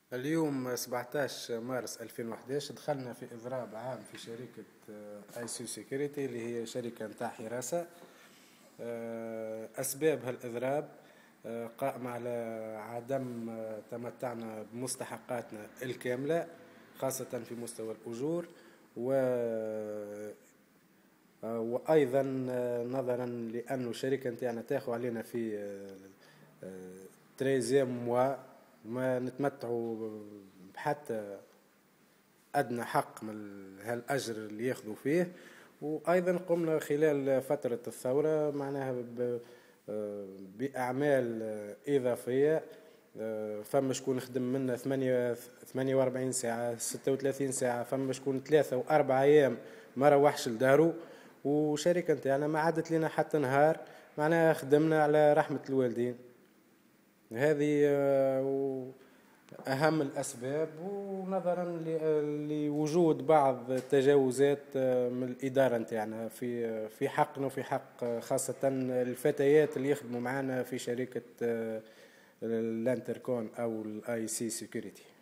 اليوم 17 مارس 2011 دخلنا في إضراب عام في شركة اي سي سيكوريتي اللي هي شركة نتاع حراسة. أسباب هالإضراب قائمة على عدم تمتعنا بمستحقاتنا الكاملة، خاصة في مستوى الأجور وأيضا نظرا لأن الشركة نتاعنا تاخذ علينا في 13 موا ما نتمتعوا بحتى أدنى حق من هالأجر اللي ياخذوا فيه. وأيضا قمنا خلال فترة الثورة معناها بأعمال إضافية. فما شكون خدم منا 48 ساعة 36 ساعة، فما شكون 3 و4 أيام ما روحش لدارو. وشركة نتاعنا ما عادت لنا حتى نهار، معناها خدمنا على رحمة الوالدين. هذه أهم الأسباب، ونظرا لوجود بعض التجاوزات من الإدارة نتاعنا في حقنا وفي حق خاصة الفتيات اللي يخدموا معنا في شركة الانتركون أو الاي سي سيكوريتي.